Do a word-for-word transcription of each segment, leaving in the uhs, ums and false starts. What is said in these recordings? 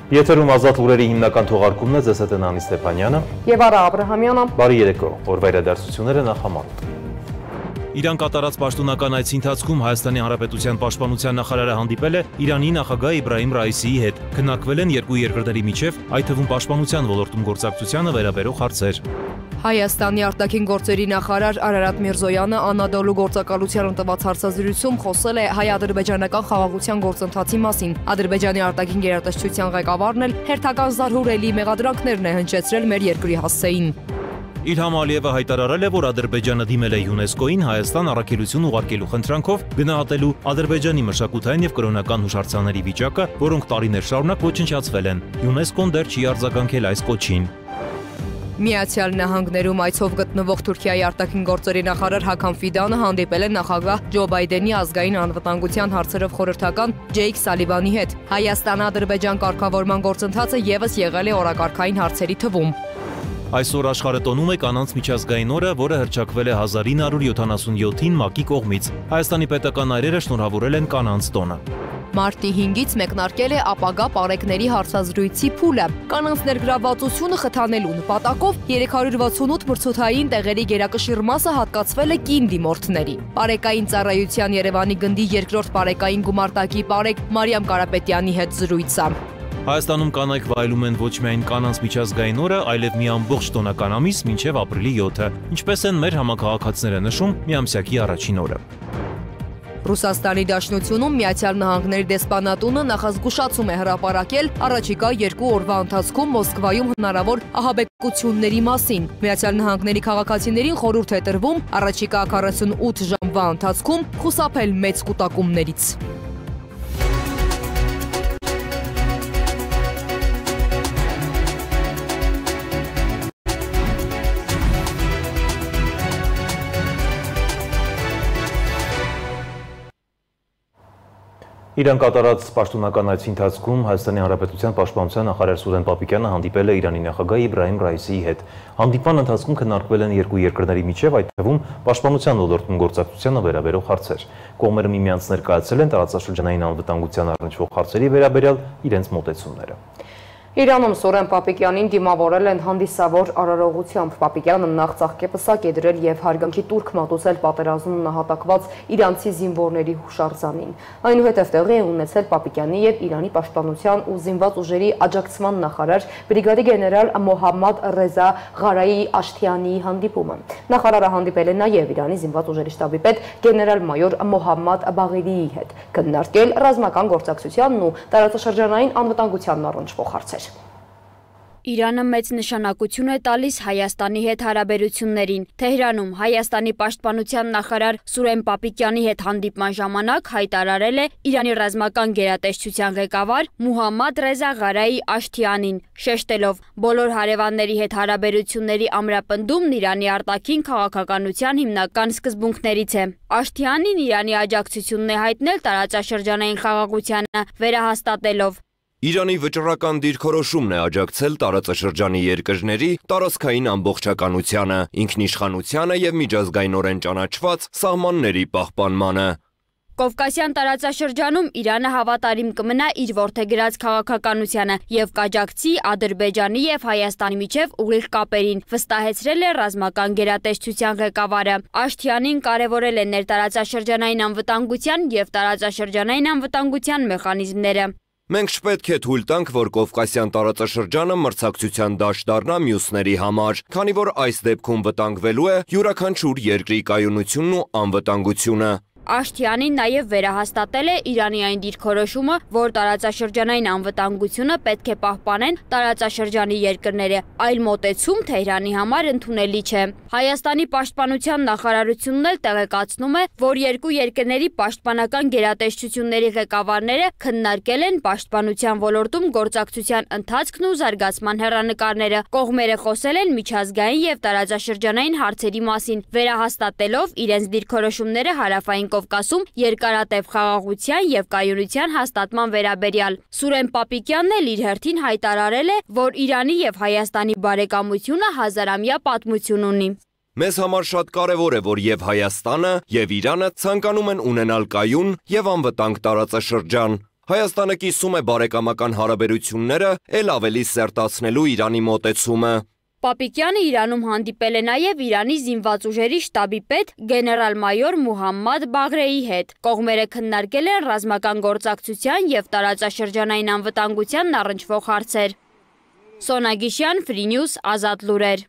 Եթերում ազատ լուրերի հիմնական թողարկումն է, ձեզ հետ է Նանի Ստեփանյանը եւ Արա Աբրահամյանը։ Բարի երեկո, օրվա իրադարձությունները նախամարտ։ Իրան կատարած պաշտոնական այցի ընթացքում Հայաստանի Հանրապետության պաշտպանության նախարարը հանդիպել է Իրանի նախագահ Իբրահիմ Ռայիսիի հետ։ Քննարկվել են երկու երկրների միջև, այդ թվում պաշտպանության ոլորտում գործակցությանը վերաբերող հարցեր։ Հայաստանի արտաքին գործերի նախարար Արարատ Միրզոյանը Անադոլու գործակալությանը տված հարցազրույցում խոսել է հայ-ադրբեջանական խաղաղության գործընթացի մասին։ Ադրբեջանի արտաքին գերատեսչության ղեկավարն էլ հերթական զարհուրելի մեղադրանքներն է հնչեցրել մեր երկրի հասցեին։ Իլհամ Ալիևը հայտարարել է, որ Ադրբեջանը դիմել է ՅՈՒՆԵՍԿՕ-ին Հայաստան առաքելություն ուղարկելու խնդրանքով գնահատելու Ադրբեջանի մշակութային եւ կրոնական հուշարձանների վիճակը, որոնք տարիներ շարունակ ոչնչացվել են։ ՅՈՒՆԵՍԿՕ-ն դեռ չի արձագանքել այս կոչին։ Միացյալ Նահանգներում այցով գտնվող Թուրքիայի արտաքին գործերի նախարար Հական Ֆիդանը հանդիպել է նախագահ Ջո Բայդենի ազգային անվտանգության հարցերով խորհրդական Ջեյք Սալիվանի հետ։ Հայաստան-Ադրբեջան կարգավորման գործընթացը եւս եղել է օրակարգային հարցերի թվում։ Այսօր աշխարհը տոնում է կանանց միջազգային օրը, որը հռչակվել է հազար ինը հարյուր յոթանասունյոթին ՄԱԿ-ի կողմից։ Հայաստանի պետական այրերը շնորհավորել են կանանց տոնը։ Մարտի հինգից մեկնարկել է ապագա պարեկների հարցազրույցի փուլը։ Կանանց ներգրավվածությունը խթանելու նպատակով երեք հարյուր վաթսունութ մրցութային տեղերի գերակշիռ մասը հատկացվել է կին դիմորդների։ Պարեկային ծառայության Երևանի գնդի երկրորդ պարեկային գումարտակի պարեկ Մարիամ Կարապետյանի հետ զրույցը։ Հայաստանում կանայք վայելում են ոչ միայն կանանց միջազգային օրը, այլև մի ամբողջ տոնական ամիս մինչև ապրիլի յոթը, ինչպես են մեր համակարգացիները նշում միամսյակի առաջին օրը։ Ռուսաստանի Դաշնությունում Միացյալ Նահանգների դեսպանատունը նախազգուշացում է հրապարակել առաջիկա երկու օրվա ընթացքում Մոսկվայում հնարավոր ահաբեկությունների մասին։ Միացյալ Նահանգների քաղաքացիներին խորհուրդ է տրվում առաջիկա քառասունութ ժամվա ընթացքում խուսափել մեծ կուտակումներից։ Իրան կատարած պաշտոնական այցի ընթացքում Հայաստանի Հանրապետության պաշտպանության նախարար Սուրեն Պապիկյանը հանդիպել է Իրանի նախագահ Իբրահիմ Ռայիսիի հետ։ Հանդիպման ընթացքում քննարկվել են երկու երկրների միջև, այդ թվում պաշտպանության ոլորտում գործակցությանը վերաբերող հարցեր։ Կողմերը միմյանց ներկայացրել են տարածաշրջանային անվտանգության առնչվող հարցերի վերաբերյալ իրենց մոտեցումները։ Իրանում Սուրեն Պապիկյանին դիմավորել են հանդիսավոր արարողությամբ։ Պապիկյանը նախ ծաղկեպսակ է դրել եւ հարգանքի տուրք մատուցել պատերազմում նահատակված իրանցի զինվորների հուշարձանին։ Այնուհետև տեղի է ունեցել Պապիկյանի եւ Իրանի պաշտպանության ու զինված ուժերի աջակցման նախարար բրիգադի գեներալ Մոհամմադ Ռեզա Ղարայի Աշթիանիի հանդիպումը։ Նախարարը հանդիպել է նաեւ Իրանի զինված ուժերի շտաբի պետ գեներալ-մայոր Մոհամմադ Բաղիրիի հետ, քննարկել ռազմական գործակցությանն ու տարածաշրջանային անվտանգությանն առնչվող հարցեր։ Իրանը մեծ նշանակություն է տալիս Հայաստանի հետ հարաբերություններին։ Թեհրանում Հայաստանի պաշտպանության նախարար Սուրեն Պապիկյանի հետ հանդիպման ժամանակ հայտարարել է Իրանի ռազմական գերատեսչության ղեկավար Մուհամմադ Ռեզա Ղարայի Աշթիանին, շեշտելով բոլոր հարևանների հետ հարաբերությունների ամրապնդումն Իրանի արտաքին քաղաքականության հիմնական սկզբունքներից է։ Աշթիանին Իրանի աջակցությունն է հայտնել տարածաշրջանային խաղաղությանը, վերահաստատելով. Իրանի վճռական դիրքորոշումն է աջակցել տարածաշրջանի երկրների տարածքային ամբողջականությանը, ինքնիշխանությանը եւ միջազգայինորեն ճանաչված սահմանների պահպանմանը։ Կովկասյան տարածաշրջանում Իրանը հավատարիմ կմնա իր որդեգրած քաղաքականությանը եւ կաջակցի Ադրբեջանի եւ Հայաստանի միջև ուղիղ կապերին, վստահեցրել է ռազմական գերատեսչության ղեկավարը։ Աշթիանին կարևորել է ներտարածաշրջանային անվտանգության եւ տարածաշրջանային անվտանգության մեխանիզմները։ Մենք չպետք է թույլ տանք, որ Կովկասյան տարածաշրջանը մրցակցության դաշտ դառնա մյուսների համար, քանի որ այս դեպքում վտանգվելու է յուրաքանչյուր երկրի կայունությունն ու անվտանգությունը։ Աշթիանին նաև վերահաստատել է Իրանի այն դիրքորոշումը, որ տարածաշրջանային անվտանգությունը պետք է պահպանեն տարածաշրջանի երկրները, այլ մոտեցում Թեհրանի համար ընդունելի չէ։ Հայաստանի պաշտպանության նախարարությունն էլ տեղեկացնում է, որ երկու երկրների պաշտպանական գերատեսչությունների ղեկավարները քննարկել են պաշտպանության ոլորտում գործակցության ընթացքն ու զարգացման հեռանկարները։ Կողմերը խոսել են միջազգային եւ տարածաշրջանային հարցերի մասին, վերահաստատելով իրենց դիրքորոշումները հարավային Կովկասում երկարատև խաղաղության եւ կայունության հաստատման վերաբերյալ։ Սուրեն Պապիկյանն էլ իր հերթին հայտարարել է, որ Իրանի եւ Հայաստանի բարեկամությունը հազարամյա պատմություն ունի։ Մեզ համար շատ կարևոր է, որ եւ Հայաստանը եւ Իրանը ցանկանում են ունենալ կայուն եւ անվտանգ տարածաշրջան։ Հայաստանը կիսում է բարեկամական հարաբերությունները, ել ավելի սերտացնելու Իրանի մոտեցումը։ Պապիկյանը Իրանում հանդիպել է նաև Իրանի զինված ուժերի շտաբի պետ գեներալ-մայոր Մուհամմադ Բաղրեի հետ։ Կողմերը քննարկել են ռազմական գործակցության և տարածաշրջանային անվտանգությանն առնչվող հարցեր։ Սոնա Գիշյան, Free News, Ազատ լուրեր։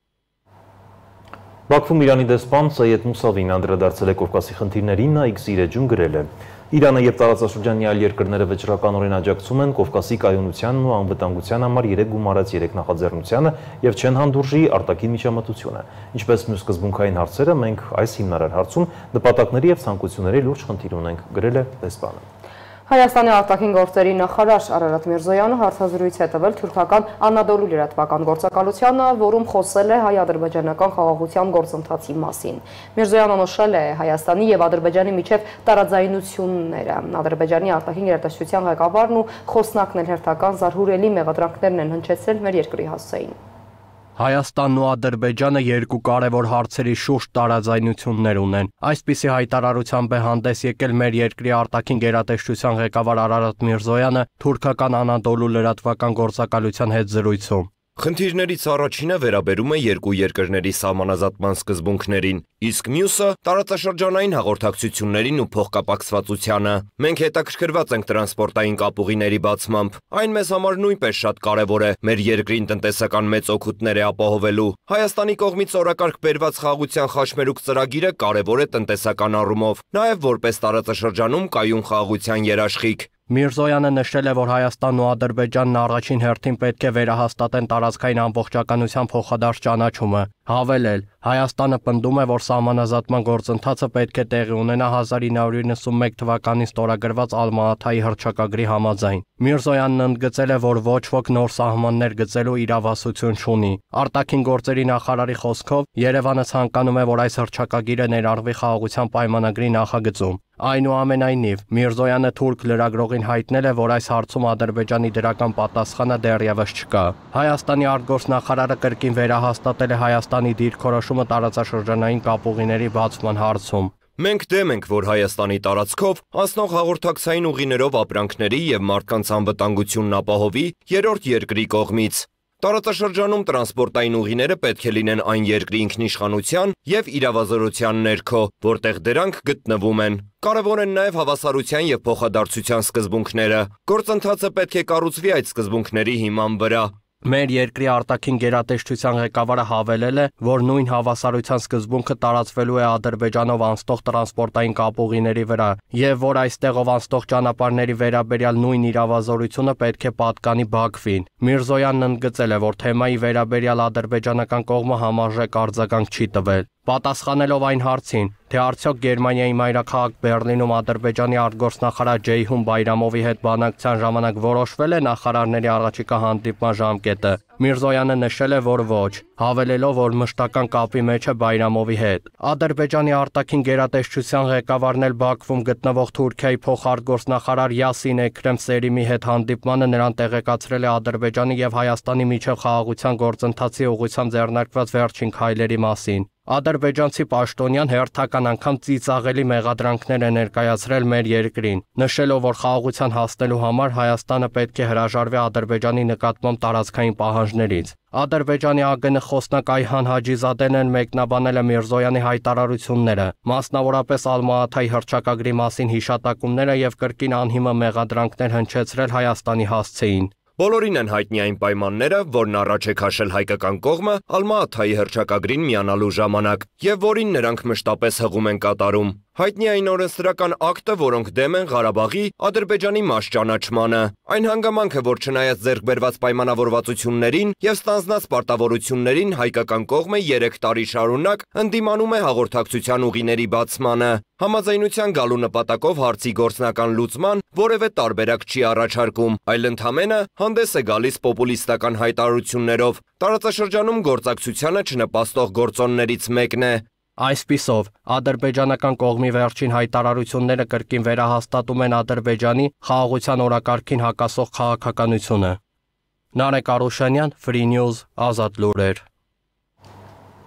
Բաքվում Իրանի դեսպան Սայեդ Մուսավին անդրադարձել է Կովկասի խնդիրներին, նա X-ի էջում գրել է. Իրանը և տարածաշրջանի այլ երկրները վճռականորեն աջակցում են Կովկասի կայունությանն ու անվտանգության համար երեք գումարած երեք նախաձեռնությանը և չեն հանդուրժի արտաքին միջամտությունը։ Ինչպես մյուս սկզբունքային հարցերը, մենք այս հիմնարար հարցում նպատակների և ցանկությունների լուրջ խնդիր ունենք, գրել է դեսպանը։ Հայաստանի արտաքին գործերի նախարար Արարատ Միրզոյանը հարցազրույց է տվել թուրքական Անադոլու լրատվական գործակալությանը, որում խոսել է հայ-ադրբեջանական խաղաղության գործընթացի մասին։ Միրզոյանը նշել է Հայաստանի և Ադրբեջանի միջև տարաձայնությունները։ Ադրբեջանի արտաքին գերատեսչության ղեկավարն ու խոսնակն էլ հերթական զարհուրելի մեղադրանքներն են հնչեցրել մեր երկրի հասցեին։ Հայաստանն ու Ադրբեջանը երկու կարևոր հարցերի շուրջ տարաձայնություններ ունեն։ Այսպիսի հայտարարությամբ է հանդես եկել մեր երկրի արտաքին գերատեսչության ղեկավար Արարատ Միրզոյանը թուրքական Անադոլու լրատվական գործակալության հետ զրույցում։ Խնդիրներից առաջինը վերաբերում է երկու երկրների սահմանազատման սկզբունքներին, իսկ մյուսը տարածաշրջանային հաղորդակցություններին ու փոխկապակցվածությանը։ Մենք հետաքրքրված ենք տրանսպորտային կապուղիների բացմամբ։ Այն մեզ համար նույնպես շատ կարևոր է մեր երկրին տնտեսական մեծ օգուտներ է ապահովելու։ Հայաստանի կողմից օրակարգ բերված խաղաղության խաչմերուկ ծրագիրը կարևոր է տնտեսական առումով, նաև որպես տարածաշրջանում կայուն խաղաղության երաշխիք։ Միրզոյանը նշել է, որ Հայաստանն ու Ադրբեջանն առաջին հերթին պետք է վերահաստատեն տարածքային ամբողջականության փոխադարձ ճանաչումը։ Հավելել, Հայաստանը պնդում է, որ սահմանազատման գործընթացը պետք է տեղի ունենա հազար ինը հարյուր իննսունմեկ թվականին ստորագրված Ալմա-Աթայի հռչակագրի համաձայն։ Միրզոյանն ընդգծել է, որ ոչ ոք նոր սահմաններ գծելու իրավասություն չունի։ Արտաքին գործերի նախարարի խոսքով Երևանը ցանկանում է, որ այս հռչակագիրը ներառվի խաղաղության պայմանագրի նախագծում։ Այնուամենայնիվ, Միրզոյանը թուրք լրագրողին հայտնել է, որ այս հարցում Ադրբեջանի դրական պատասխանը դեռևս չկա։ Հայաստանի արտգործնախարարը կրկին վերահաստատել է Հայաստանի դիրքորոշումը տարածաշրջանային կապուղիների բացման հարցում։ Մենք դեմ ենք, որ Հայաստանի տարածքով անցնող հաղորդակցային ուղիներով ապրանքների և մարդկանց անվտանգությունն ապահովի երրորդ երկրի կողմից։ Տարածաշրջանում տրանսպորտային ուղիները պետք է լինեն այն երկրի ինքնիշխանության և իրավազորության ներքո, որտեղ դրանք գտնվում են։ Կարևոր են նաև հավասարության և փոխադարձության սկզբունքները։ Գործընթացը պետք է կառուցվի այդ սկզբունքների հիման վրա։ Մեր երկրի արտաքին գերատեսչության ղեկավարը հավելել է, որ նույն հավասարության սկզբունքը տարածվելու է Ադրբեջանով անցնող տրանսպորտային կապուղիների վրա և որ այստեղով անցնող ճանապարհների վերաբերյալ նույն իրավազորությունը պետք է պատկանի Բաքվին։ Միրզոյանն ընդգծել է, որ թեմայի վերաբերյալ ադրբեջանական կողմը համարժեք արձագանք չի տվել։ Պատասխանելով այն հարցին, թե արդյոք Գերմանիայի մայրաքաղաք Բեռլինում Ադրբեջանի արտգործնախարար Ջեյհուն Բայրամովի հետ բանակցության ժամանակ որոշվել է նախարարների առաջիկա հանդիպման ժամկետը, Միրզոյանը նշել է, որ ոչ, հավելելով, որ մշտական կապի մեջ է Բայրամովի հետ։ Ադրբեջանի արտաքին գերատեսչության ղեկավարն էլ Բաքվում գտնվող Թուրքիայի փոխարտգործնախարար Յասին Էքրեմ Սերիմի հետ հանդիպմանը նրան տեղեկացրել է Ադրբեջանի և Հայաստանի միջև խաղաղության գործընթացի ուղղությամբ ձեռնարկված վերջին քայլերի մասին։ Ադրբեջանցի պաշտոնյան հերթական անգամ ծիծաղելի մեղադրանքներ է ներկայացրել մեր երկրին, նշելով, որ խաղաղության հասնելու համար Հայաստանը պետք է հրաժարվի Ադրբեջանի նկատմամբ տարածքային պահանջներից։ Ադրբեջանի ԱԳՆ խոսնակ Այհան Հաջիզադեն էլ մեկնաբանել է Միրզոյանի հայտարարությունները, մասնավորապես Ալմա-Աթայի հռչակագրի մասին հիշատակումները և կրկին անհիմն մեղադրանքներ հնչեցրել Հայաստանի հասցեին։ Բոլորին են հայտնի այն պայմանները, որն առաջ է քաշել հայկական կողմը Ալմա-Աթայի հռչակագրին միանալու ժամանակ, և որին նրանք մշտապես հղում են կատարում։ Հայտնի այն օրենսդրական ակտը, որոնք դեմ են Ղարաբաղի Ադրբեջանի մաս ճանաչմանը։ Այն հանգամանքը, որ չնայած ձեռքբերված պայմանավորվածություններին և ստանձնած պարտավորություններին հայկական կողմը երեք տարի շարունակ ընդդիմանում է հաղորդակցության ուղիների բացմանը։ Համաձայնության գալու նպատակով հարցի գործնական լուծման որևէ տարբերակ չի առաջարկում, այլ ընդամենը հանդես է գալիս պոպուլիստական հայտարարություններով։ Տարածաշրջանում գործակցությանը չնպաստող գործոններից մեկն է։ Այսպիսով, ադրբեջանական կողմի վերջին հայտարարությունները կրկին վերահաստատում են Ադրբեջանի խաղաղության օրակարգին հակասող քաղաքականությունը։ Նարեկ Արուշանյան, Free News, Ազատ լուրեր։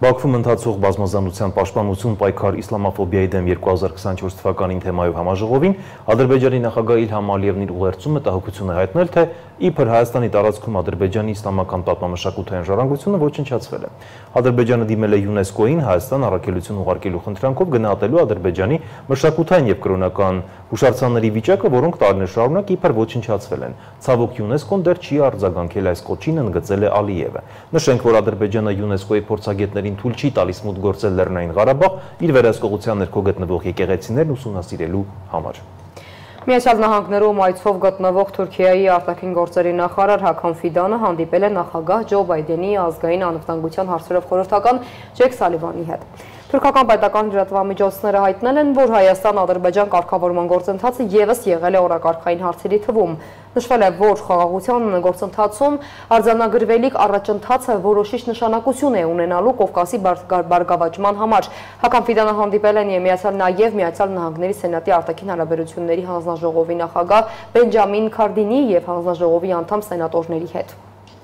Բաքվում ընթացող բազմազանության պաշտպանություն պայքար իսլամաֆոբիայի դեմ երկու հազար քսանչորս թվականին թեմայով համաժողովին Ադրբեջանի նախագահ Իլհամ Ալիևն իր ուղերձում մտահոգություն է հայտնել, թե իբր Հայաստանի տարածքում Ադրբեջանի իսլամական պատմամշակութային ժառանգությունը ոչնչացվել է։ Ադրբեջանը դիմել է ՅՈՒՆԵՍԿՕ-ին Հայաստան առաքելություն ուղարկելու խնդրանքով գնահատելու Ադրբեջանի մշակութային եւ կրոնական հուշարձանների վիճակը, որոնք տարիներ շարունակ իբր ոչնչացվել են։ Ցավոք ՅՈՒՆԵՍԿՕ-ն դեռ չի արձագանքել այս կոչին, ընդգծել է Ալիևը։ Նշենք, որ Ադրբեջանը ՅՈՒՆԵՍԿՕ-ի փորձագետներին թույլ չի տալիս մուտք գործել Լեռնային Ղարաբաղ իր վերահսկողության ներքո գտնվող եկեղեցիներն ուսումնասիրելու համար։ Միացյալ Նահանգներում այցով գտնվող Թուրքիայի արտաքին գործերի նախարար Հական Ֆիդանը հանդիպել է նախագահ Ջո Բայդենի ազգային անվտանգության հարցերով խորհրդական Ջեք Սալիվանի հետ։ Թուրքական պետական լրատվամիջոցները հայտնել են, որ Հայաստան-Ադրբեջան կարգավորման գործընթացը ևս եղել է օրակարգային հարցերի թվում։ Նշվել է, որ խաղաղության գործընթացում արձանագրվելիք առաջընթացը որոշիչ նշանակություն է ունենալու Կովկասի բարգավաճման համար։ Հական Ֆիդանը հանդիպել են միացյալ նաև Միացյալ Նահանգների Սենատի արտաքին հարաբերությունների հանձնաժողովի նախագահ Բենջամին Քարդինի եւ հանձնաժողովի անդամ սենատորների հետ։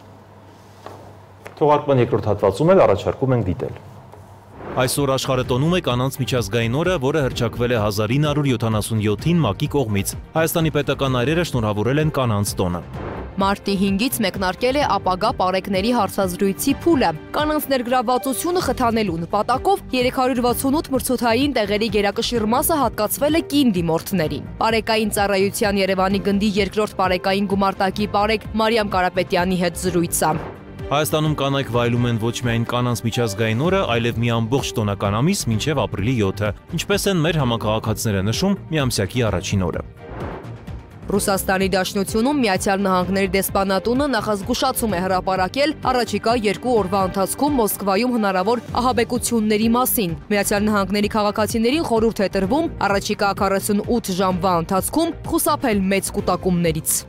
Թողարկման երկրորդ հատվածում էլ առաջարկում ենք դիտել։ Այսօր աշխարհը տոնում է կանանց միջազգային օրը, որը հռչակվել է հազար ինը հարյուր յոթանասունյոթին ՄԱԿ-ի կողմից։ Հայաստանի պետական այրերը շնորհավորել են կանանց տոնը։ Մարտի հինգից մեկնարկել է ապագա պարեկների հարցազրույցի փուլը։ Կանանց ներգրավվածությունը խթանելու նպատակով երեք հարյուր վաթսունութ մրցութային տեղերի գերակշիռ մասը հատկացվել է կին դիմորդներին։ Պարեկային ծառայության Երևանի գնդի երկրորդ պարեկային գումարտակի պարեկ Մարիամ Կարապետյանի հետ զրույցը։ Հայաստանում կանայք վայելում են ոչ միայն կանանց միջազգային օրը, այլև մի ամբողջ տոնական ամիս մինչև ապրիլի յոթը, ինչպես են մեր համակարգացիները նշում միամսյակի առաջին օրը։ Ռուսաստանի Դաշնությունում Միացյալ Նահանգների դեսպանատունը նախազգուշացում է հրապարակել առաջիկա երկու օրվա ընթացքում Մոսկվայում հնարավոր ահաբեկությունների մասին։ Միացյալ Նահանգների քաղաքացիներին խորհուրդ է տրվում առաջիկա քառասունութ ժամվա ընթացքում խուսափել մեծ կուտակումներից։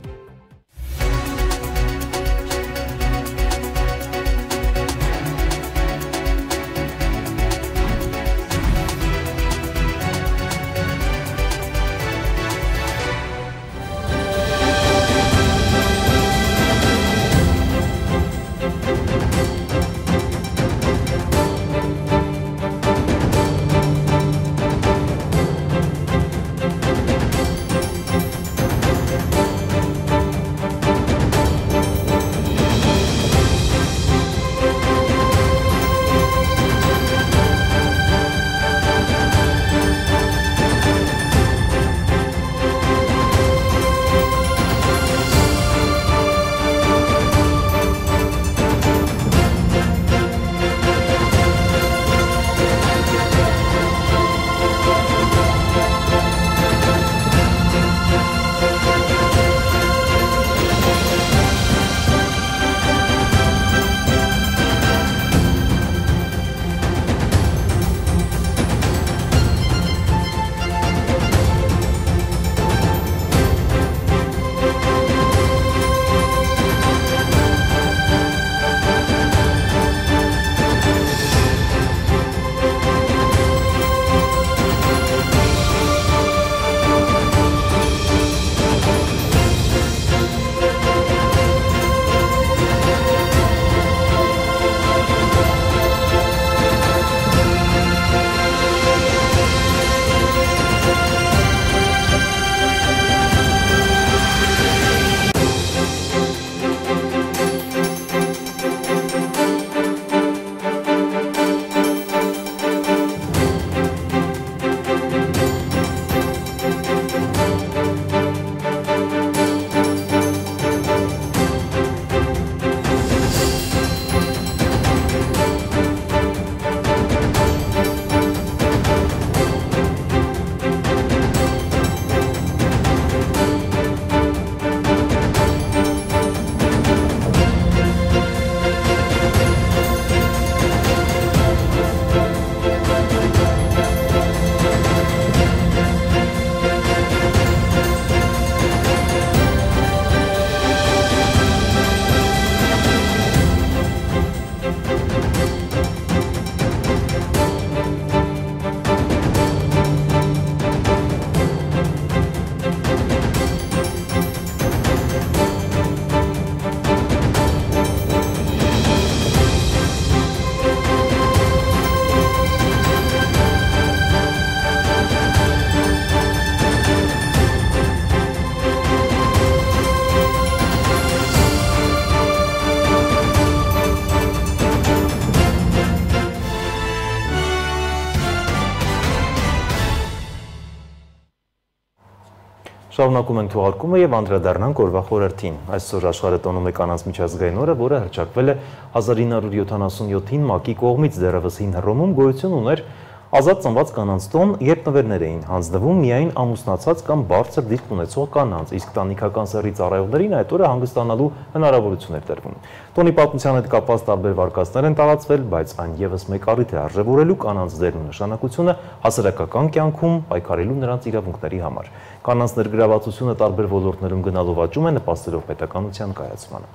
Շարունակում ենք թողարկումը եւ անդրադառնանք օրվա խորհրդին։ Այսօր աշխարհը տոնում է կանանց միջազգային օրը, որը հռչակվել է հազար ինը հարյուր յոթանասունյոթին ՄԱԿ-ի կողմից դեռևս հին Հռոմում գոյություն ուներ ազատ ծնված կանանց տոն, երբ նվերներ էին հանձնվում միայն ամուսնացած կամ բարձր դիրք ունեցող կանանց, իսկ տանիքական սեռի ծառայողներին այդ օրը հանգստանալու հնարավորություն էր տրվում։ Տոնի պատմության հետ կապված տարբեր վարկածներ են տարածվել, բայց այն եւս մեկ առիթ է արժևորելու կանանց դերն ու նշանակությունը հասարակական կյանքում պայքարելու նրանց իրավունքների համար։ Կանանց ներգրավվածությունը տարբեր ոլորտներում գնալով աճում է, նպաստելով պետականության կայացմանը։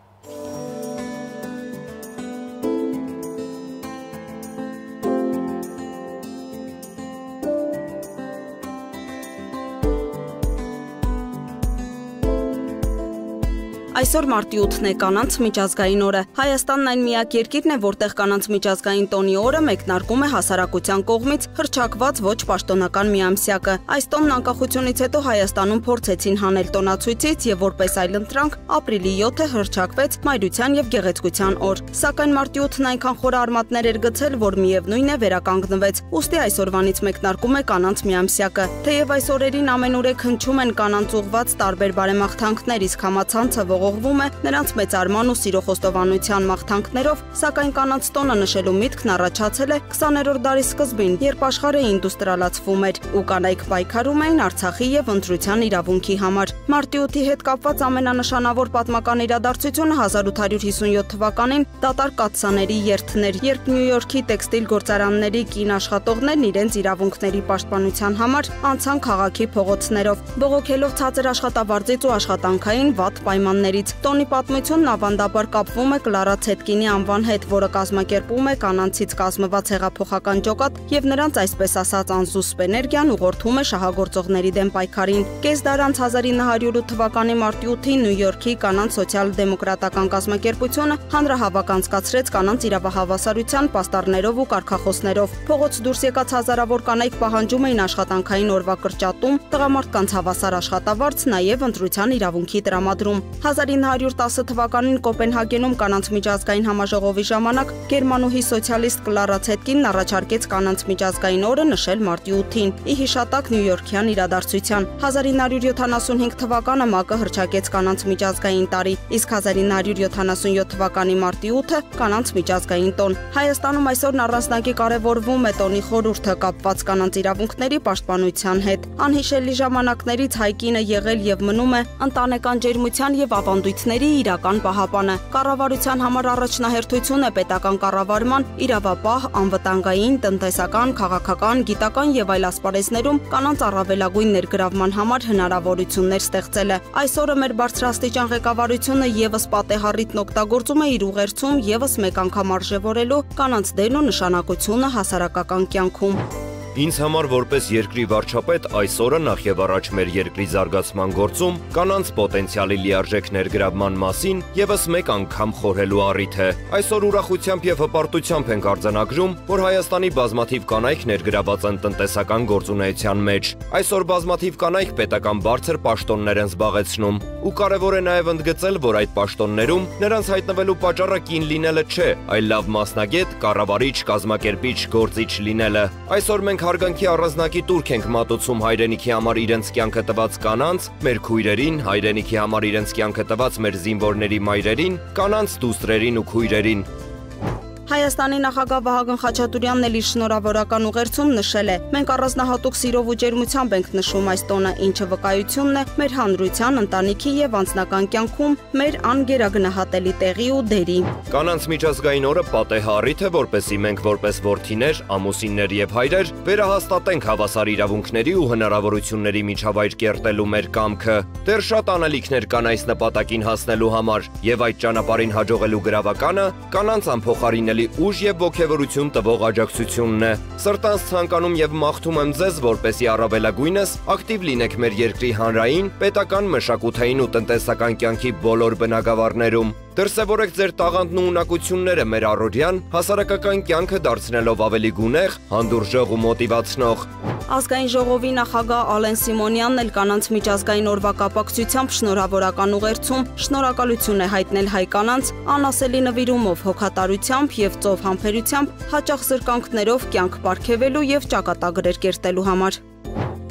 Այսօր մարտի ութն է կանանց միջազգային օրը։ Հայաստանն այն միակ երկիրն է, որտեղ կանանց միջազգային տոնի օրը մեկնարկում է հասարակության կողմից հռչակված ոչ պաշտոնական միամսյակը։ Այս տոնն անկախությունից հետո Հայաստանում փորձեցին հանել տոնացույցից եւ որպես այլընտրանք ապրիլի յոթը հռչակվեց Մայրության եւ Գեղեցկության օր։ Սակայն մարտի ութն այնքան խոր արմատներ էր գցել, որ միևնույն է վերականգնվեց։ Ուստի այսօրվանից մեկնարկում է կանանց միամսյակը։ Թեև այս օրերին ամենուրեք հնչում են կանանց ուղված տարբեր բարեմաղթանքներ, իսկ համացանցը ողողվում է նրանց մեծարման ու սիրո խոստովանության մաղթանքներով, սակայն կանանց տոնը նշելու միտքն առաջացել է քսաներորդ դարի սկզբին, երբ աշխարհը ինդուստրիալացվում էր ու կանայք պայքարում էին Արցախի եւ ընտրության իրավունքի համար։ Մարտի ութի հետ կապված ամենանշանավոր պատմական իրադարձությունը հազար ութ հարյուր հիսունյոթ թվականին դատարկ կաթսաների երթն էր, երբ Նյու Յորքի տեքստիլ գործարանների կին աշխատողներն իրենց իրավունքների պաշտպանության համար անցան քաղաքի փողոցներով, բողոքելով ցածր աշխատավարձից ու աշխատանքային վատ պայմաններից։ Տոնի պատմությունն ավանդաբար կապվում է Կլարա Ցետկինի անվան հետ, որը կազմակերպում է կանանցից կազմված հեղափոխական ջոկատ եւ նրանց այսպես ասած անզուսպ էներգիան ուղղորդում է շահագործողների դեմ պայքարին։ Կես դար անց հազար ինը հարյուր ութ թվականի մարտի ութին Նյու Յորքի կանանց սոցիալ-դեմոկրատական կազմակերպությունը հանրահավաք անցկացրեց կանանց իրավահավասարության պաստառներով ու կարգախոսներով։ Փողոց դուրս եկած հազարավոր կանայք պահանջում էին աշխատանքային օրվա կրճատում, տղամարդկանց հավասար աշխատավարձ, նաեւ ընտրության իրավունքի տրամադրում։ հազար ինը հարյուր տասը թվականին Կոպենհագենում կանանց միջազգային համաժողովի ժամանակ գերմանուհի սոցիալիստ Կլարա Ցետկինն առաջարկեց կանանց միջազգային օրը նշել մարտի ութին՝ ի հիշատակ նյույորքյան իրադարձության։ հազար ինը հարյուր յոթանասունհինգ թվականը ՄԱԿ-ը հռչակեց կանանց միջազգային տարի, իսկ հազար ինը հարյուր յոթանասունյոթ թվականի մարտի ութը կանանց միջազգային տոն։ Հայաստանում այսօրն առանձնակի կարևորվում է տոնի խորհուրդը կապված կանանց իրավունքների պաշտպանության հետ։ Անհիշելի ժամանակներից հայկինը եղել եւ մնում է ընտանեկան ջերմության եւ ավանդույթների իրական պահապանը։ Կառավարության համար առաջնահերթություն է պետական կառավարման իրավապահ, անվտանգային, տնտեսական, քաղաքական, գիտական եւ այլ ասպարեզներում կանանց առավելագույն ներգրավման համար հնարավորություններ ստեղծելը։ Այսօրը մեր բարձրաստիճան ղեկավարությունը եւս պատեհառիթն օգտագործում է իր ուղերձում եւս մեկ անգամ արժևորելու կանանց դերն ու նշանակությունը հասարակական կյանքում։ Ինձ համար որպես երկրի վարչապետ այս օրը նախ եւ առաջ մեր երկրի զարգացման գործում կանանց պոտենցիալի լիարժեք ներգրավման մասին եւս մեկ անգամ խորհելու առիթ է։ Այսօր ուրախությամբ եւ հպարտությամբ ենք արձանագրում, որ Հայաստանի բազմաթիվ կանայք ներգրաված են տնտեսական գործունեության մեջ։ Այսօր բազմաթիվ կանայք պետական բարձր պաշտոններ են զբաղեցնում ու կարևոր է նաեւ ընդգծել, որ այդ պաշտոններում նրանց հայտնվելու պատճառը կին լինելը չէ, այլ լավ մասնագետ, կառավարիչ, կազմակերպիչ, գործիչ լինելը։ Այսօր մենք հարգանքի առանձնակի տուրք ենք մատուցում հայրենիքի համար իրենց կյանքը տված կանանց, մեր քույրերին, հայրենիքի համար իրենց կյանքը տված մեր զինվորների մայրերին, կանանց դուստրերին ու քույրերին։ Հայաստանի նախագահ Վահագն Խաչատուրյանն էլ իր շնորհավորական ուղերձում նշել է. մենք առանձնահատուկ սիրով ու ջերմությամբ ենք նշում այս տոնը, ինչը վկայությունն է մեր հանրության, ընտանիքի եւ անձնական կյանքում մեր անգերագնահատելի տեղի ու դերի։ Կանանց միջազգային օրը պատեհ առիթ է, որպեսզի մենք որպես որդիներ, ամուսիններ եւ հայրեր վերահաստատենք հավասար իրավունքների ու հնարավորությունների միջավայր կերտելու մեր կամքը։ Դեռ շատ անելիքներ կան այս նպատակին հասնելու համար, եւ այդ ճանապարհին հաջողելու գրավականը կանանց անփոխարինելի ուժ եւ ոգևորություն տվող աջակցությունն է։ Սրտանց ցանկանում եւ մաղթում եմ ձեզ, որպեսզի առավելագույնս ակտիվ լինեք մեր երկրի հանրային, պետական, մշակութային ու տնտեսական կյանքի բոլոր բնագավառներում։ Դրսևորեք ձեր տաղանդն ու ունակությունները մեր առօրյան հասարակական կյանքը դարձնելով ավելի գունեղ, հանդուրժող ու մոտիվացնող։ Ազգային ժողովի նախագահ Ալեն Սիմոնյանն էլ կանանց միջազգային օրվա կապակցությամբ շնորհավորական ուղերձում շնորհակալություն է հայտնել հայ կանանց անասելի նվիրումով, հոգատարությամբ եւ ծով համբերությամբ հաճախ զրկանքներով կյանք պարգևելու եւ ճակատագրեր կերտելու համար։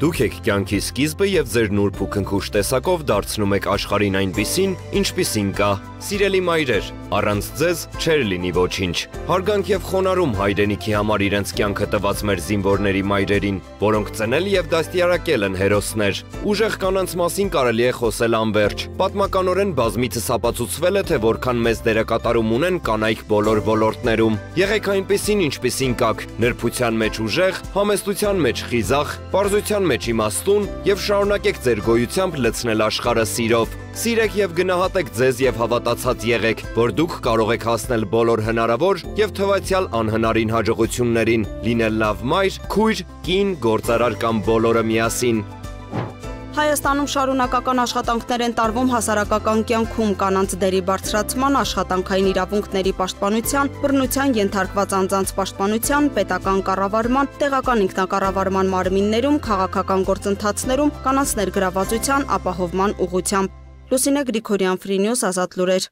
Դուք եք կյանքի սկիզբը եւ ձեր նուրբ ու քնքուշ տեսակով դարձնում եք աշխարհին այնպիսին, ինչպիսին կա։ Սիրելի մայրեր, առանց ձեզ չէր լինի ոչինչ։ Հարգանք եւ խոնարհում հայրենիքի համար իրենց կյանքը տված մեր զինվորների մայրերին, որոնք ծնել եւ դաստիարակել են հերոսներ։ Ուժեղ կանանց մասին կարելի է խոսել անվերջ։ Պատմականորեն բազմիցս ապացուցվել է, թե որքան մեծ դերակատարում ունեն կանայք բոլոր ոլորտներում։ Եղեք այնպիսին, ինչպիսին կաք, նրբության մեջ ուժեղ, համեստության մեջ խիզախ, պարզության մեջ իմաստուն եւ շարունակեք ձեր գոյությամբ լցնել աշխարհը սիրով։ Սիրեք եւ գնահատեք ձեզ եւ հավատացած եղեք, որ դուք կարող եք հասնել բոլոր հնարավոր եւ թվացial անհնարին հաջողություններին, լինել լավ մայր, քույր, կին, գործարար կամ բոլորը միասին։ Հայաստանում շարունակական աշխատանքներ են տարվում հասարակական կյանքում կանանց դերի բարձրացման, աշխատանքային իրավունքների պաշտպանության, բռնության ենթարկված անձանց պաշտպանության, պետական կառավարման, տեղական ինքնակառավարման մարմիններում, քաղաքական գործընթացներում, կանանց ներգրավվածության ապահովման ուղղությամբ։ Լուսինե Գրիգորյան, Free News, Ազատ լուրեր։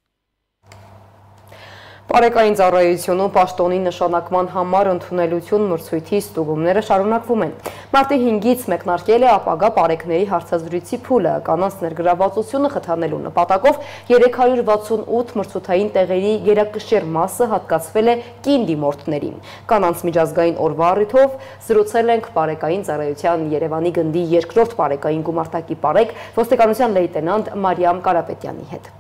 Պարեկային ծառայությունում պաշտոնի նշանակման համար ընդունելություն մրցույթի ստուգումները շարունակվում են։ Մարտի հինգից մեկնարկել է ապագա պարեկների հարցազրույցի փուլը, կանանց ներգրավվածությունը խթանելու նպատակով երեք հարյուր վաթսունութ մրցութային տեղերի գերակշիռ մասը հատկացվել է կին դիմորդներին։ Կանանց միջազգային օրվա առիթով զրուցել ենք պարեկային ծառայության Երևանի գնդի երկրորդ պարեկային գումարտակի պարեկ ոստիկանության լեյտենանտ Մարիամ Կարապետյանի հետ։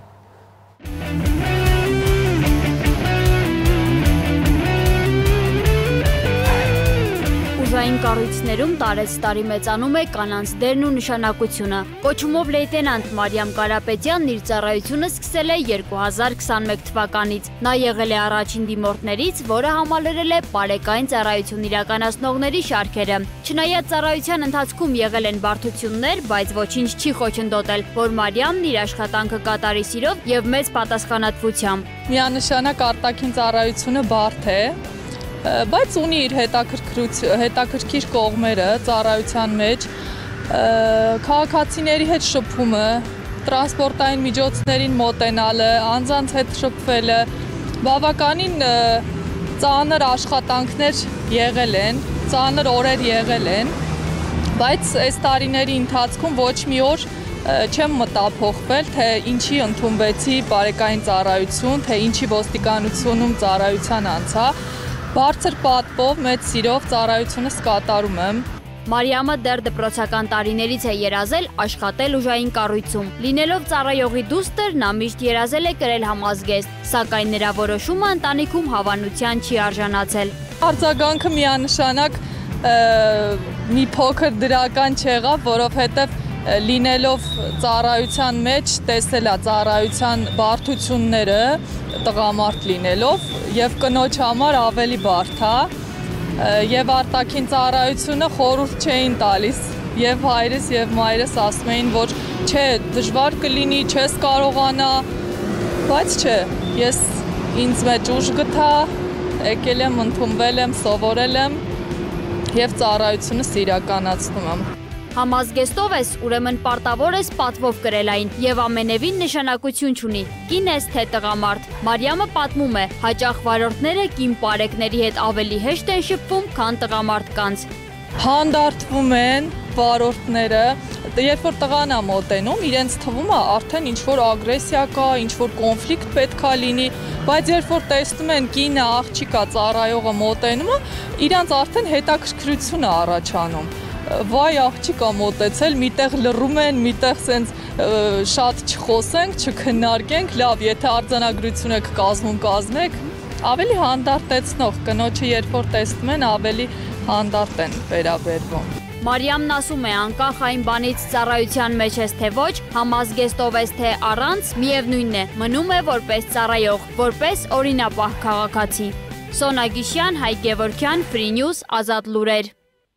Ուժային կառույցներում տարեց տարի մեծանում է կանանց դերն ու նշանակությունը։ Կոչումով լեյտենանտ Մարիամ Կարապետյանն իր ծառայությունը սկսել է երկու հազար քսանմեկ թվականից։ Նա եղել է առաջին դիմորդներից, որը համալրել է պարեկային ծառայություն իրականացնողների շարքերը։ Չնայած ծառայության ընթացքում եղել են բարդություններ, բայց ոչինչ չի խոչընդոտել, որ Մարիամն իր աշխատանքը կատարի սիրով եւ մեծ պատասխանատվությամբ։ Միանշանակ արտաքին ծառայությունը բարդ է, բայց ունի իր հետաքրքիր կողմերը ծառայության մեջ, քաղաքացիների հետ շփումը, տրանսպորտային միջոցներին մոտենալը, անձանց հետ շփվելը, բավականին ծանր աշխատանքներ եղել են, ծանր օրեր եղել են, բայց այս տարիների ընթացքում ոչ մի օր չեմ մտափոխվել, թե ինչի ընդունվեցի պարեկային ծառայություն, թե ինչի ոստիկանությունում ծառայության անցա, բարձր պատվով, մեծ սիրով ծառայությունս կատարում եմ։ Մարիամը դեռ դպրոցական տարիներից է երազել աշխատել ուժային կառույցում։ Լինելով ծառայողի դուստր, նա միշտ երազել է կրել համազգեստ, սակայն նրա որոշումը ընտանիքում հավանության չի արժանացել։ Արձագանքը միանշանակ մի փոքր դրական չեղավ, որովհետև լինելով ծառայության մեջ տեսել է ծառայության բարդությունները, տղամարդ լինելով եւ կնոջ համար ավելի բարդ է եւ արտաքին ծառայությունը խորհուրդ չէին տալիս եւ հայրս եւ մայրս ասում էին, որ չէ, դժվար կլինի, չես կարողանա, բայց չէ, ես ինձ մեջ ուժ գտա, եկել եմ, ընդունվել եմ, սովորել եմ եւ ծառայությունս իրականացնում եմ։ Համազգեստով ես, ուրեմն պարտավոր ես պատվով կրել այն եւ ամենևին նշանակություն չունի։ Կին ես թե տղամարդ։ Մարիամը պատմում է, հաճախ վարորդները կին պարեկների հետ ավելի հեշտ են շփվում, քան տղամարդկանց։ Հանդարտվում են վարորդները, երբ որ տղան է մոտենում, իրենց թվում է արդեն ինչ-որ ագրեսիա կա, ինչ-որ կոնֆլիկտ պետք է լինի, բայց երբ որ տեսնում են կինը, աղջիկա, ծառայողը մոտենում է, իրենց արդեն հետաքրքրություն է առաջանում։ Վայ աղջիկա մոտեցել, միտեղ լռում են, միտեղ սենց շատ չխոսենք, չքննարկենք, լավ, եթե արձանագրություն եք կազմում, կազմեք, ավելի հանդարտեցնող, կնոջը երբ որ տեսնում են, ավելի հանդարտ են վերաբերվում։ Մարիամն ասում է, անկախ այն բանից ծառայության մեջ ես թե ոչ, համազգեստով ես թե առանց, միևնույնն է, մնում է որպես ծառայող, որպես օրինապահ քաղաքացի։ Սոնա Գիշյան, Հայկ Գևորգյան, Free News, Ազատ լուրեր։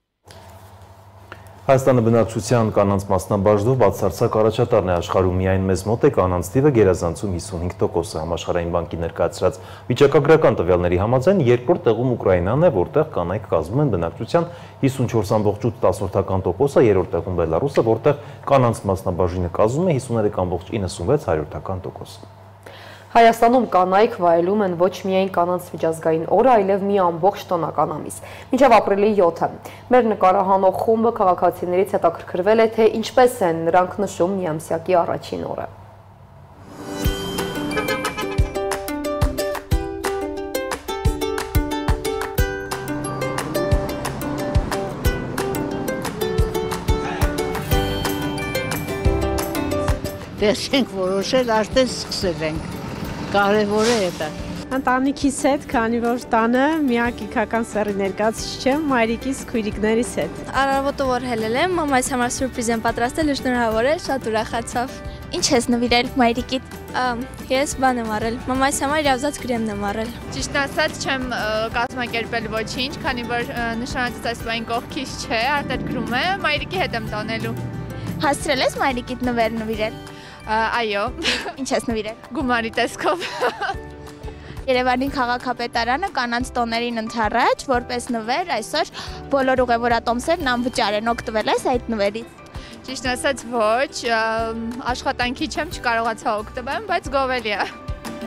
Հայաստանը բնակչության կանանց մասնաբաժնով բացարձակ առաջատարն է աշխարհում, միայն մեզ մոտ է կանանց թիվը գերազանցում հիսունհինգ տոկոսը։ Համաշխարհային բանկի ներկայացրած վիճակագրական տվյալների համաձայն երկրորդ տեղում Ուկրաինան է, որտեղ կանայք կազմում են բնակչության հիսունչորս ամբողջ ութ տոկոսը, երրորդ տեղում Բելարուսը, որտեղ կանանց մասնաբաժինը կազմում է հիսուներեք ամբողջ իննսունվեց տոկոս։ Հայաստանում կանայք վայելում են ոչ միայն կանանց միջազգային օրը, այլև մի ամբողջ տոնական ամիս։ Մինչև ապրիլի յոթը։ Մեր նկարահանող խումբը քաղաքացիներից հետաքրքրվել է, թե ինչպես են նրանք նշում միամսյակի առաջին օրը։ Դեռ չենք որոշել, արդեն սկսել ենք, կարևոր է դա։ Ընտանիքիս հետ, քանի որ տանը միակ իքական սեռի ներկայացուցիչ չեմ, մայրիկիս, քույրիկներիս հետ։ Առավոտը որ հելել եմ, մամայիս համար սուրպրիզ եմ պատրաստել ու շնորհավոր է, շատ ուրախացավ։ Ինչ ես նվիրել մայրիկիդ։ Ես բան եմ առել, մամայիս համար իրավզած կրեմն եմ առել։ Ճիշտ ասած չեմ կազմակերպել ոչինչ, քանի որ նշանակած այս բան կողքից չէ, արտադրում է, մայրիկի հետ եմ տանելու։ Հասցրել ես մայրիկիդ նվեր նվիրել։ Այո։ Ինչ ես նվիրել։ Գումարի տեսքով։ Երևանի քաղաքապետարանը կանանց տոներին ընդառաջ, որպես նվեր այսօր բոլոր ուղևորատոմսերն անվճար են, օգտվել ես այդ նվերից։ Ճիշտ ասած ոչ, աշխատանքի չեմ, չկարողացա օգտվել, բայց գովելի է։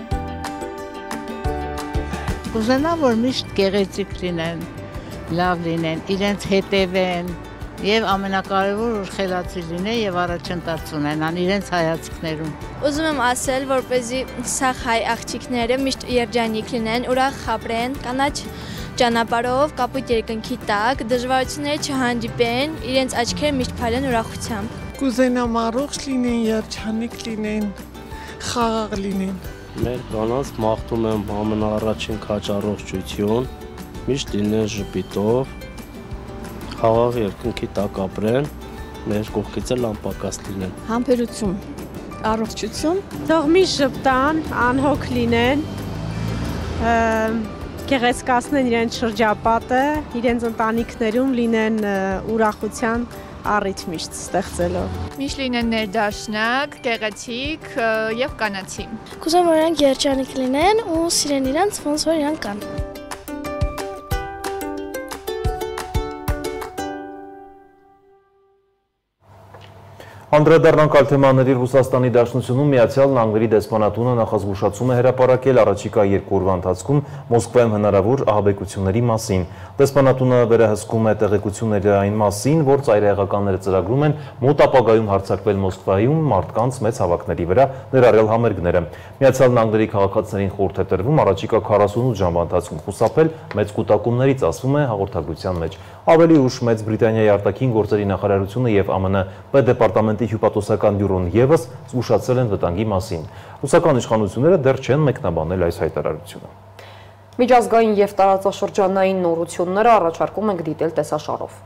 Կուզենամ, որ միշտ գեղեցիկ լինեն, լավ լինեն, իրենց հետևեն, և ամենակարևոր որ խելացի լինեն և առաջընթաց ունենան իրենց հայացքներում։ Ուզում եմ ասել, որպեսզի սաղ հայ աղջիկները միշտ երջանիկ լինեն, ուրախ ապրեն, կանաչ ճանապարհով, կապույտ երկնքի տակ, դժվարությունները չհանդիպեն, իրենց աչքերը միշտ փայլեն ուրախությամբ։ Կուզենամ առողջ լինեն, երջանիկ լինեն, խաղաղ լինեն։ Մեր կանանց մաղթում եմ ամենաառաջին քաջ առողջություն, միշտ լինեն ժպիտով, խաղաղ երկնքի տակ ապրեն, մեր կողքից էլ անպակաս լինեն։ Համբերություն, առողջություն, թող միշտ ժպտան, անհոգ լինեն, գեղեցկացնեն իրենց շրջապատը, իրենց ընտանիքներում լինեն ուրախության առիթ միշտ ստեղծելով։ Միշտ լինեն ներդաշնակ, գեղեցիկ և կանացի։ Կուզեմ որ իրանք երջանիկ լինեն ու սիրեն իրանց, ոնց որ իրանք կան։ Անդրադառնանք այլ թեմաների Ռուսաստանի Դաշնությունում Միացյալ Նահանգների դեսպանատունը նախազգուշացում է հրապարակել առաջիկա երկու օրվա ընթացքում Մոսկվայում հնարավոր ահաբեկությունների մասին։ Դեսպանատունը վերահսկում է տեղեկությունները այն մասին, որ ծայրահեղականները ծրագրում են մոտ ապագայում հարձակվել Մոսկվայում մարդկանց մեծ հավաքների վրա, ներառյալ համերգները։ Միացյալ Նահանգների քաղաքացիներին խորհուրդ է տրվում առաջիկա քառասունութ ժամվա ընթացքում խուսափել մեծ կուտակումներից, ասվում է հաղորդագրության մեջ։ Ավելի ուշ Մեծ Բրիտանիայի արտաքին գործերի նախարարությունը և ԱՄՆ Պետդեպարտամենտի հյուպատոսական բյուրոն ևս զգուշացրել են վտանգի մասին։ Ռուսական իշխանությունները դեռ չեն մեկնաբանել այս հայտարարությունը։ Միջազգային և տարածաշրջանային նորությունները առաջարկում ենք դիտել տեսաշարով։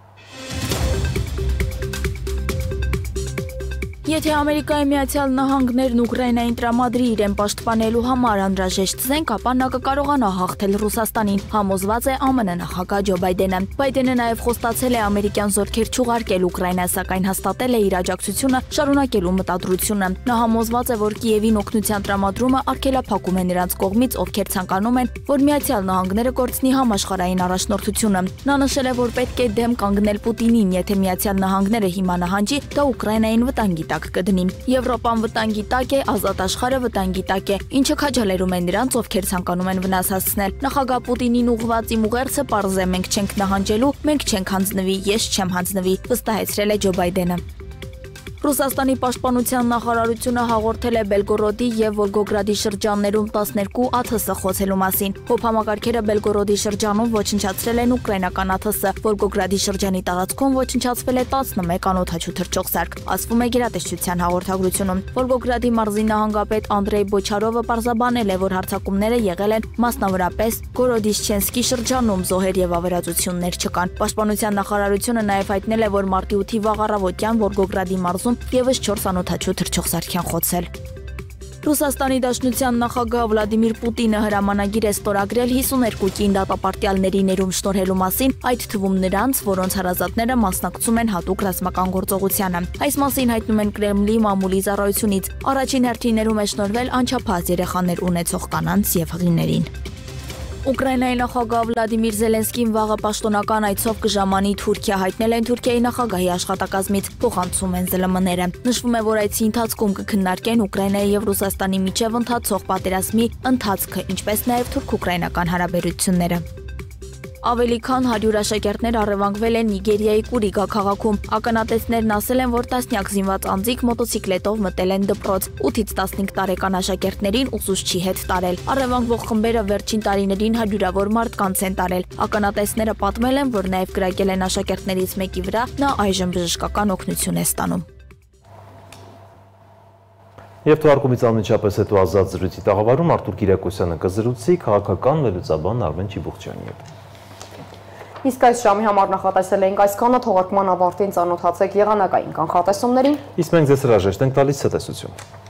Եթե Ամերիկայի Միացյալ Նահանգներն Ուկրաինային տրամադրի իրեն պաշտպանելու համար անհրաժեշտ զենք, ապա նա կկարողանա հաղթել Ռուսաստանին, համոզված է ԱՄՆ նախագահ Ջո Բայդենը։ Բայդենը նաև խոստացել է ամերիկյան զորքեր չուղարկել Ուկրաինա, սակայն հաստատել է իր աջակցությունը շարունակելու մտադրությունը։ Նա համոզված է, որ Կիևին օգնության տրամադրումը արգելափակում է նրանց կողմից, ովքեր ցանկանում են, որ Միացյալ Նահանգները կորցնի համաշխարհային առաջնորդությունը։ Նա նշել է, որ պետք է դեմ կանգնել Պուտինին, եթե Միացյալ Նահանգները հիմա նահանջի, դա Ուկրաինային վտանգի տակ կդնի։ Եվրոպան վտանգի տակ է, ազատ աշխարհը վտանգի տակ է, ինչը քաջալերում է նրանց, ովքեր ցանկանում են վնաս հասցնել։ Նախագահ Պուտինին ուղղված իմ ուղերձը պարզ է, մենք չենք նահանջելու, մենք չենք հանձնվի, ես չեմ հանձնվի, վստահեցրել է Ջո Բայդենը։ Ռուսաստանի պաշտպանության նախարարությունը հաղորդել է Բելգորոդի և Վոլգոգրադի շրջաններում տասներկու ԱԹՍ խոցելու մասին։ ՀՕՊ համակարգերը Բելգորոդի շրջանում ոչնչացրել են ուկրաինական ԱԹՍ, Վոլգոգրադի շրջանի տարածքում ոչնչացվել է տասնմեկ անօդաչու թռչող սարք, ասվում է գերատեսչության հաղորդագրությունում։ Վոլգոգրադի մարզի նահանգապետ Անդրեյ Բոչարովը պարզաբանել է, որ հարձակումները եղել են մասնավորապես Գորոդիշչենսկի շրջանում, զոհեր և ավերածություններ չկան։ Պաշտպանության նախարարությունը նաև հայտնել է, որ մարտի ութի վաղ առավոտյան Վոլգոգրադի մարզում ևս չորս անօդաչու թռչող սարք են խոցել։ Ռուսաստանի Դաշնության նախագահ Վլադիմիր Պուտինը հրամանագիր է ստորագրել հիսուներկու կին դատապարտյալների ներում շնորհելու մասին, այդ թվում նրանց, որոնց հարազատները մասնակցում են հատուկ ռազմական գործողությանը։ Այս մասին հայտնում են Կրեմլի մամուլի ծառայությունից։ Առաջին հերթին ներում է շնորհվել անչափահաս երեխաներ ունեցող կանանց և հղիներին։ Ուկրաինայի նախագահ Վլադիմիր Զելենսկին վաղը պաշտոնական այցով կժամանի Թուրքիա, հայտնել են Թուրքիայի նախագահի աշխատակազմից, փոխանցում են ԶԼՄ-ները։ Նշվում է, որ այցի ընթացքում կքննարկեն Ուկրաինայի եւ Ռուսաստանի միջև ընթացող պատերազմի ընթացքը, ինչպես նաեւ թուրք-ուկրաինական հարաբերությունները։ Ավելի քան հարյուր աշակերտներ առևանգվել են Նիգերիայի Կուրիգա քաղաքում։ Ականատեսներն ասել են, որ տասնյակ զինված անձիկ մոտոցիկլետով մտել են դպրոց։ ութից տասնհինգ տարեկան աշակերտներին ուսուցչի հետ տարել։ Առևանգվող խմբերը վերջին տարիներին հարյուրավոր մարդկանց են տարել։ Ականատեսները պատմել են, որ նաև կրակել են աշակերտներից մեկի վրա, նա այժմ բժշկական օգնություն է ստանում։ Եվ թողարկումից անմիջապես հետո ազատ զրույցի տաղավարում Արտուր Կիրակոսյանը կզրուցի քաղաքական վերլուծաբան Արմեն Չիբուխչյանի հետ։ Իսկ այս ժամի համար նախատեսել էինք այսքանը, թողարկման ավարտին ծանոթացեք եղանակային կանխատեսումներին։ Իսկ մենք ձեզ հրաժեշտ ենք տալիս ցտեսություն։